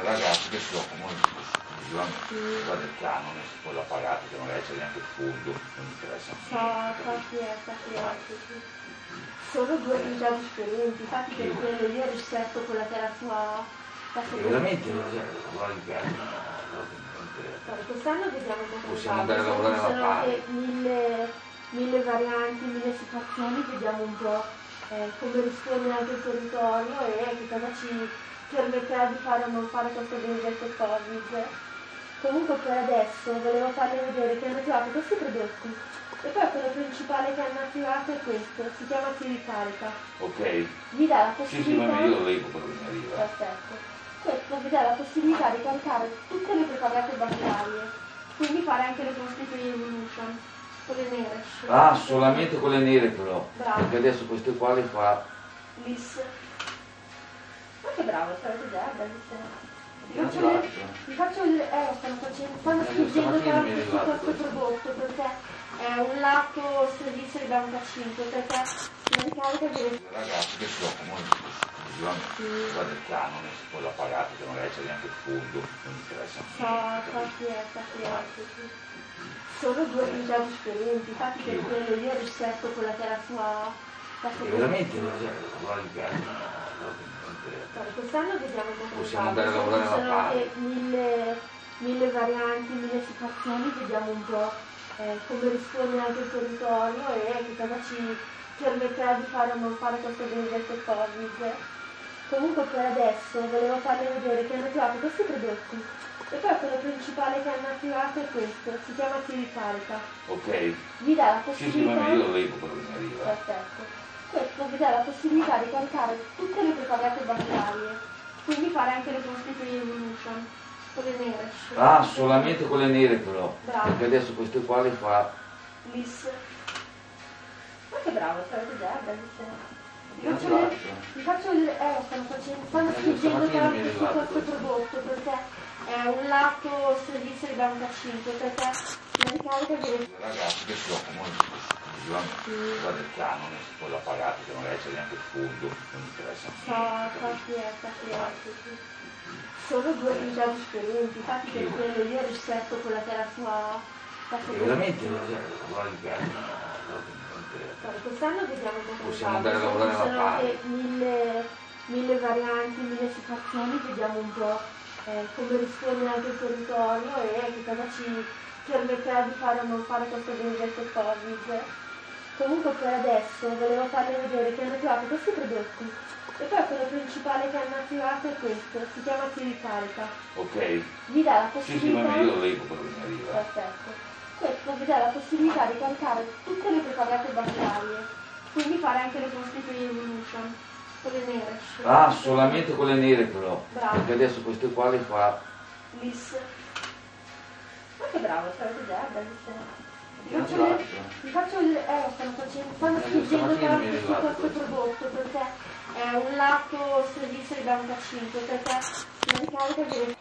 delle ragazze che si occupano esclusivamente del canone, poi la pagata che magari c'è neanche il fondo, non mi interessa. Sono due attività differenti, infatti per quello io rispetto quella che è la sua... Veramente lavorare in piano? Quest'anno vediamo come possiamo andare a lavorare alla pari. Mille varianti, mille situazioni, vediamo un po' come risponde anche il territorio e che cosa ci permetterà di fare o non fare questo benedetto Covid. Comunque per adesso volevo farvi vedere che hanno attivato questi prodotti e poi quello principale che hanno attivato è questo, si chiama Ricarica. Ok. Vi dà la possibilità... Sì, ma io lo leggo quello che mi arriva. Perfetto. Questo vi dà la possibilità di caricare tutte le preparate batterie, quindi fare anche le Constituent Evolution, quelle nere. Ah, solamente quelle nere però. Bravo. Perché adesso queste qua le fa... Lis. Ma che bravo, state già, bellissimo. Vi faccio vedere, stanno spingendo tanto su questo prodotto perché è un lato servizio di 95, perché la ricarica deve... Le ragazze che si occupano esclusivamente del canone, poi la pagata che magari c'è neanche il fondo, non mi interessa. Sono due attività differenti, infatti per quello io rispetto quella che è la sua... Veramente lavorare in piano? Quest'anno vediamo come possiamo andare a lavorare alla pari. Mille varianti, mille situazioni, vediamo un po' come risponde anche il territorio e che cosa ci permetterà di fare o non fare questo benedetto Covid. Comunque per adesso volevo farvi vedere che hanno attivato questi prodotti e poi quello principale che hanno attivato è questo, si chiama Ricarica. Ok. Vi dà la possibilità... Sì, ma io lo leggo quello che mi arriva. Perfetto. Questo vi dà la possibilità di caricare tutte le preparate batterie, quindi fare anche le Constituent Evolution, quelle nere. Ah, solamente quelle nere però. Bravo. Perché adesso queste qua le fa... Lis. Ma che bravo, state già, bellissimo. Vi faccio vedere, stanno spingendo tanto su questo prodotto perché è un lato servizio di 95, perché la ricarica deve... Le ragazze che si occupano esclusivamente del canone, poi la pagata che magari c'è neanche il fondo, non mi interessa. Sono due attività differenti, infatti per quello io rispetto quella che è la sua... Veramente lavorare in piano? Quest'anno vediamo come possiamo andare a lavorare alla pari. Mille varianti, mille situazioni, vediamo un po' come risponde anche il territorio e che cosa ci permetterà di fare o non fare questo benedetto Covid. Comunque per adesso volevo farvi vedere che hanno attivato questi prodotti e poi quello principale che hanno attivato è questo, si chiama Ricarica. Ok. Vi dà la Sì, possibilità... ma io lo leggo quello che mi arriva. Perfetto. Questo vi dà la possibilità di caricare tutte le preparate batterie, quindi fare anche le Constituent Evolution, quelle nere. Ah, solamente quelle nere però. Bravo. Perché adesso queste qua le fa... Lis. Ma che bravo, state già, bellissimo. Vi faccio vedere, stanno spingendo tanto su questo prodotto perché è un lato servizio di 95, perché la ricarica deve...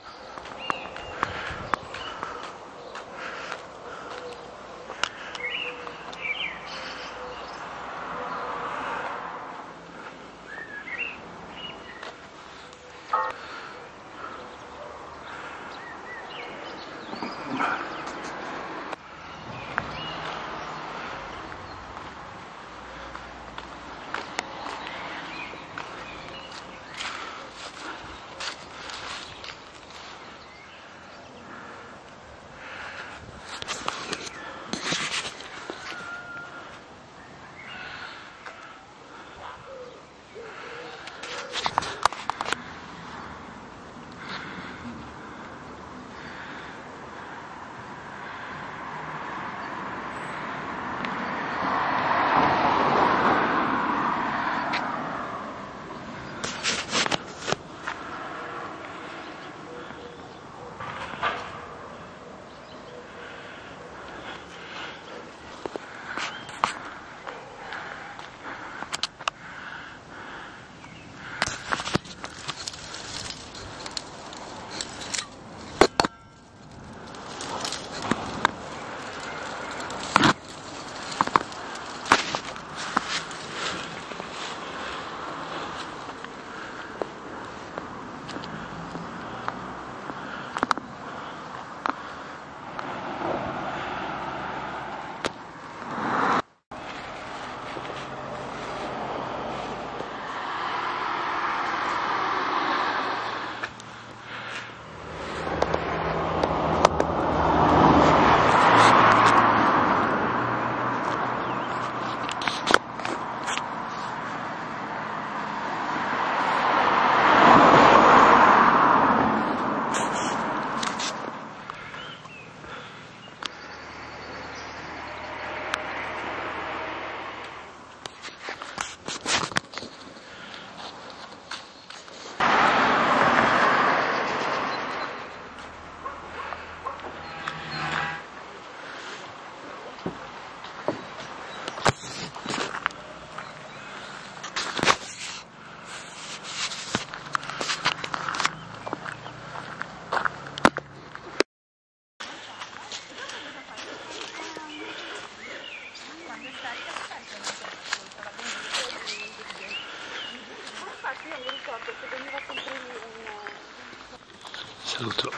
Saluto.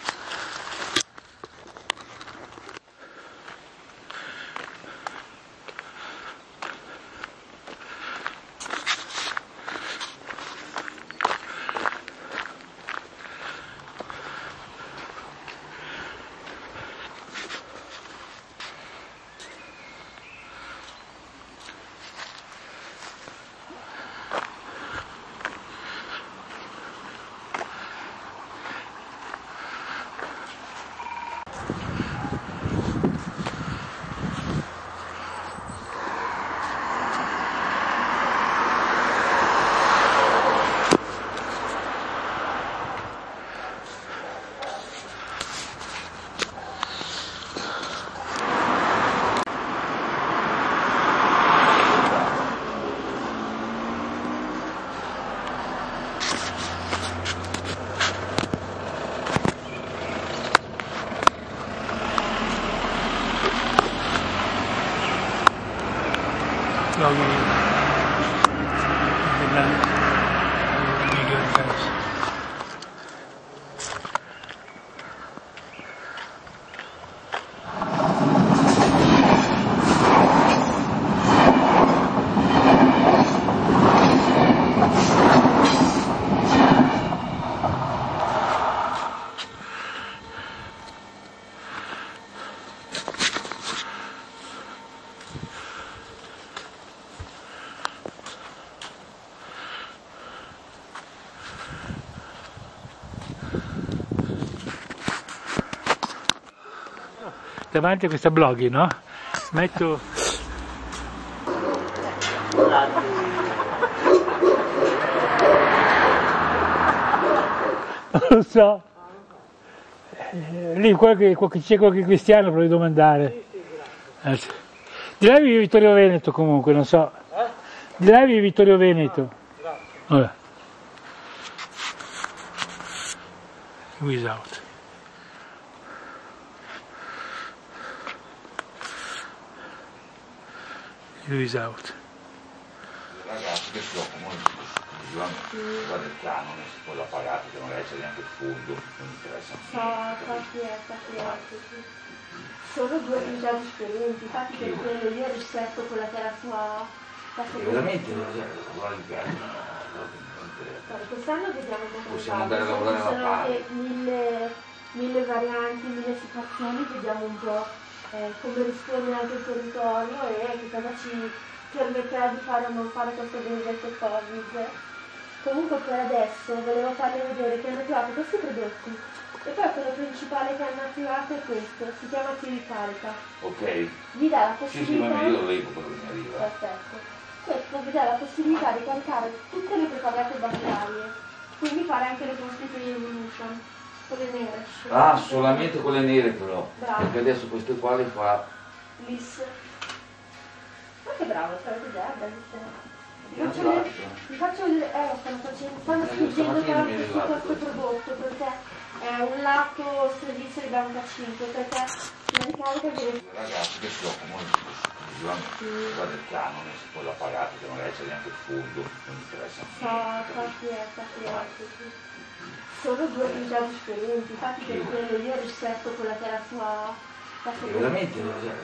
Davanti a questa bloggy, no? Metto... Non lo so. Lì c'è qualche cristiano, volevo domandare. Di là vive Vittorio Veneto comunque, non so. Di là vive Vittorio Veneto. Vabbè. Who's out? Who's out? I ragazzi che si occupano del canone, poi l'ha pagato, che magari c'è neanche il fondo, non interessa. Sono due attività differenti, infatti per quello io rispetto quella che è la sua... Veramente quest'anno vediamo molto. Possiamo andare a lavorare alla parte. Mille varianti, mille situazioni, vediamo un po' come risponde anche il territorio e che cosa ci permetterà di fare o non fare questo benedetto Covid. Comunque per adesso volevo farvi vedere che hanno attivato questi prodotti e poi quello principale che hanno attivato è questo, si chiama Ricarica. Ok. Vi dà la possibilità... Sì, io lo leggo quello che mi arriva. Perfetto. Questo vi dà la possibilità di caricare tutte le preparate batteriarie, quindi fare anche le constitutive evolution, quelle nere. Ah, solamente quelle nere però. Bravo. Perché adesso queste qua le fa... Lis. Ma che bravo, sarebbe già bellissimo. Vi faccio vedere, stanno spingendo tanto su questo prodotto perché è un lato servizio di 95, perché la ricarica viene... I ragazzi che si occupano del canone, poi l'ha pagato, che magari c'è neanche il fondo, non interessa. Sono due attività differenti, infatti per quello io rispetto quella che è la sua... Veramente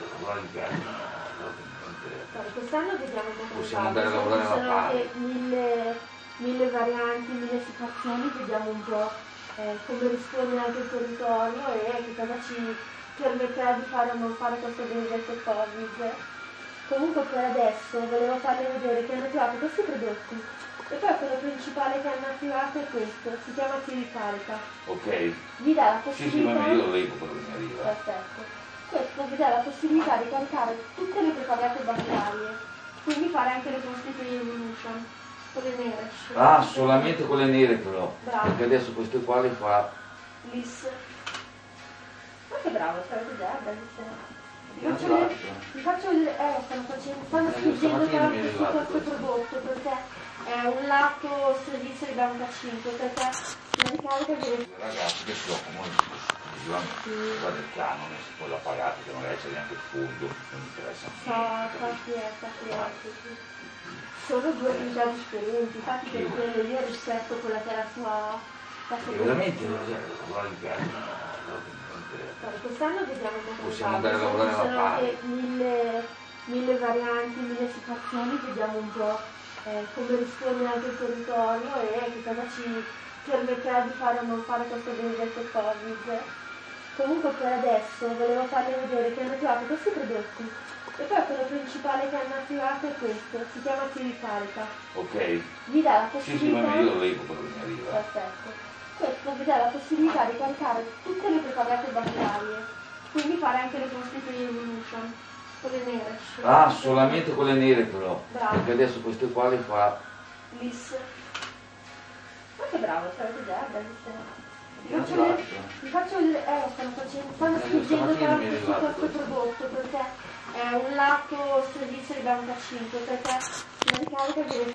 quest'anno vediamo molto. Possiamo andare a lavorare alla parte. Mille varianti, mille situazioni, vediamo un po' come risponde anche il territorio e che cosa ci permetterà di fare o non fare questo benedetto Covid. Comunque per adesso volevo farvi vedere che hanno attivato questi prodotti e poi quello principale che hanno attivato è questo, si chiama Ricarica. Ok. Vi dà la Sì, possibilità... sì, ma io lo leggo quello che mi arriva. Perfetto. Questo vi dà la possibilità di caricare tutte le preparate batteriarie, quindi fare anche le constitutive evolution, quelle nere. Ah, solamente quelle nere però. Bravo. Perché adesso queste qua le fa... Lis. Ma che bravo, sarebbe già bellissimo. Vi faccio vedere, stanno spingendo tanto su questo prodotto perché è un lato servizio di 95, perché la ricarica viene... I ragazzi che si occupano del canone, poi l'ha pagato, che magari c'è neanche il fondo, non interessa. Sono due attività differenti, infatti per quello io rispetto quella che è la sua... Veramente lavorare in casa? Quest'anno vediamo un po' possiamo andare a lavorare alla sono parte. anche mille varianti, mille situazioni, vediamo un po' come risponde anche il territorio e che cosa ci permetterà di fare o non fare questo benedetto Covid. Comunque per adesso volevo farvi vedere che hanno attivato questi prodotti e poi quello principale che hanno attivato è questo, si chiama Ricarica. Ok. Vi dà la Sì, possibilità... ma io lo leggo quello che mi arriva. Perfetto. Questo vi dà la possibilità di caricare tutte le preparate bancarie, quindi fare anche le postite Evolution, quelle nere. Ah, solamente quelle nere però. Bravo. Perché adesso queste qua le fa... L'IS. Ma che bravo, sarete già, bellissimo. Vi faccio vedere, lo stanno spingendo tanto su questo prodotto perché è un lato servizio di banca 5, perché la ricarica deve...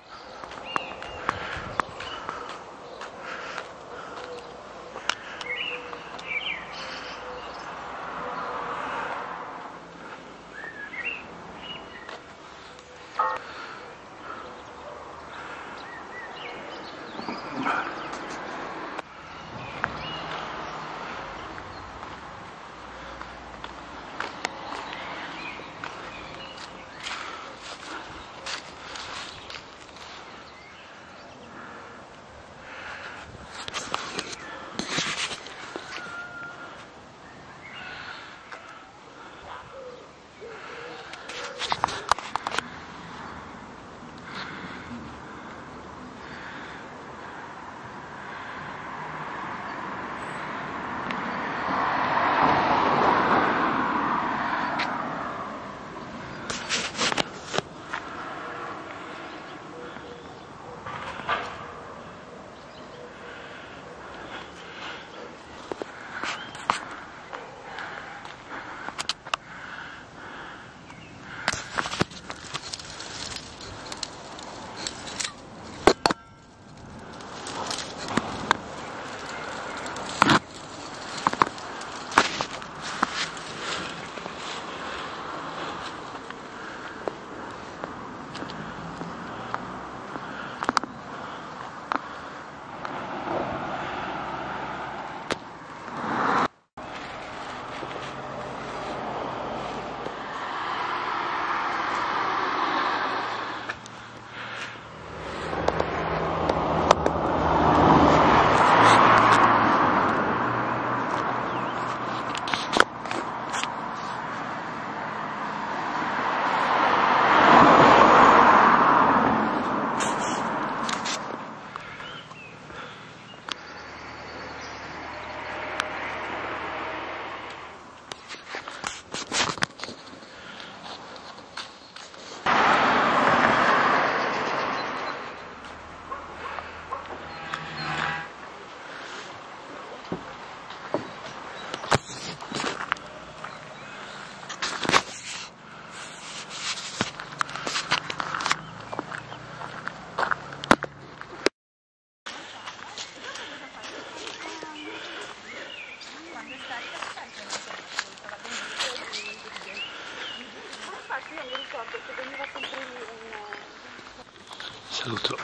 Saluto.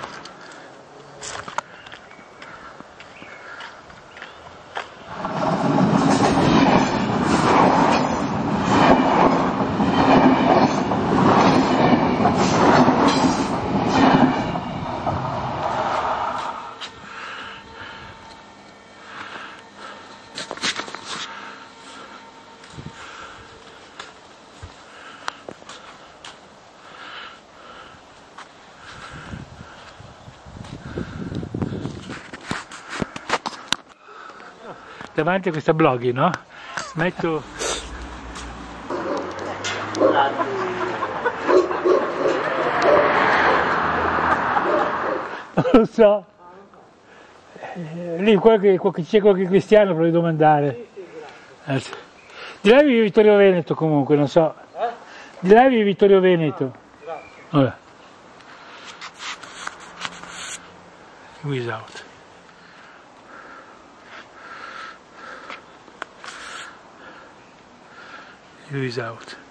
Loghi davanti a questa bloggy, no? Metto... Non lo so. Lì c'è qualche cristiano, vorrei domandare. Di là vive Vittorio Veneto comunque, non so. Di là vive Vittorio Veneto. Vabbè. Who's out? Who is out?